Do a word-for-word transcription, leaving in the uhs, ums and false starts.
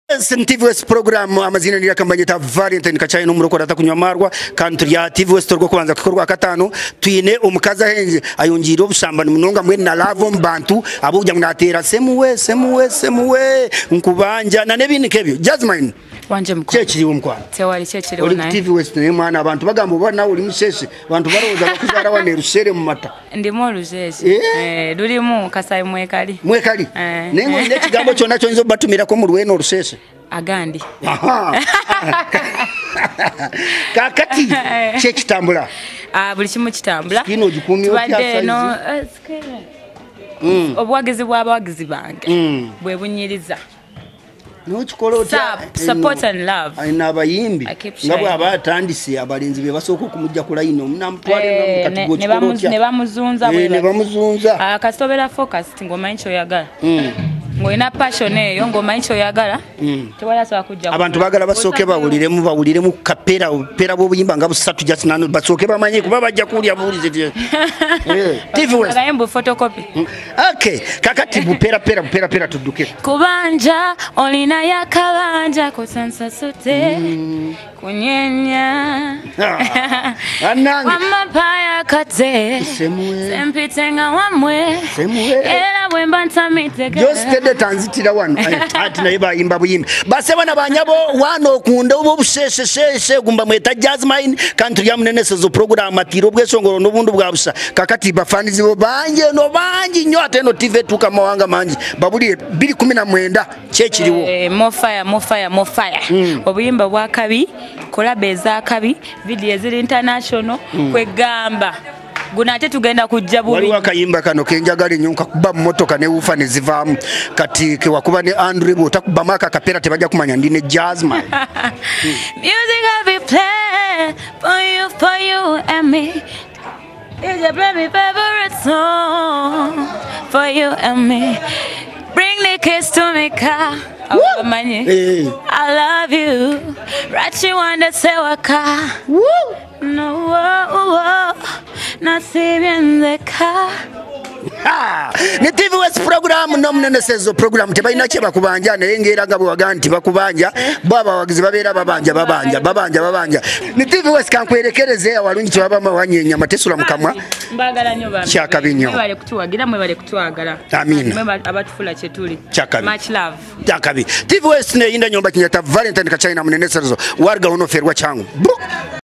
TvWest program amazina nira kambanye ta Valentine Kachaina umuroko ratakunywa marwa country ya TvWest rwo kubanza kukorwa katano twine umukaza henje ayonjira obusambani munonga mwe na lavo mbantu abujya mnatera semuwe semuwe semuwe nkubanja na nebindi kebyo JAZZMINEE wanje mko chechiri umkwana tewali chechiri unaye TvWest ne mwana abantu bagambo bana uli musese abantu baroza bakuzara wane rusere mu mata ndimo rusese eh dulimu kasayi mwekali mwekali nengo ine kigambo cyo nacho nzo batumira ko mu rweno rusese agandi aha kakati che kitambula ah buli kimu kitambula kino gikumi okya no skene mm obwagizi bw'abagizi bange bwe bunyiriza no chikolo cha support and love aina abayimbi ngabwe abatandise abalinzi be basoko kumujja kula ino namutwale namukatigo chikolo cha ne bamuzunza bwe ne bamuzunza akasobera focus ngoma incho yagala ngo ina passion eyo ngoma incho yagala tewala so akujja abantu bagala basoke bawulire mu bawulire mu kapera pera bo buyimba ngabo satu just nano basoke bamanye kuba bajja kulya bulize eh TvWest agayembo photocopy okay kakati bupera pera bupera pera tuduke kubanja olina yakabanja kusansa sote kunyenya anange amapaya kate sempitenga wamwe era bwemba ntamitege just tanzitira wano ati naye bayimba buyimbi base bana banyabo wano kunda ubo busheshe sheshe gumba mweta JAZZMINEE country ya munenesezo program atiro bwesongoro nobundu bwabusa kakati bafanizi bo banje no banji nyo ateno TV tuka mawanga manji babuli bili kumi na mwenda chechiriwo eh mo fire mo fire mo fire obuyimba bwa kabi kola beza kabi video ziri international kwegamba gunate tugenda kujja bubi wali wakayimba kano kenjagale nyonka kuba motoka ne ufa ne zivamu kati ke wakuba ne Andre bo takuba maka kapera tebaja kumanya ndine JAZZMINEE music I be play for you for you and me is a very favorite song for you and me bring the kiss to me car hey. I love you Rachi wanda sewaka no oh, oh. Nasibyen the car ha ni TvWest program no munenesezo program tebaina che bakubanja naye ngera ngabo waganti bakubanja baba wagizi babera babanja babanja babanja babanja ni TvWest kankwerekereze awalungi cyo baba wanyenya matesula mukamwa mbagala nyo baba chaka binyo bale kutuwagira mwe bale kutwagala amina mwe abatufula chetuli chaka much love chaka bi TvWest ne inda nyomba kinyata Valentine Kachaina munenesezo warga unoferwa changu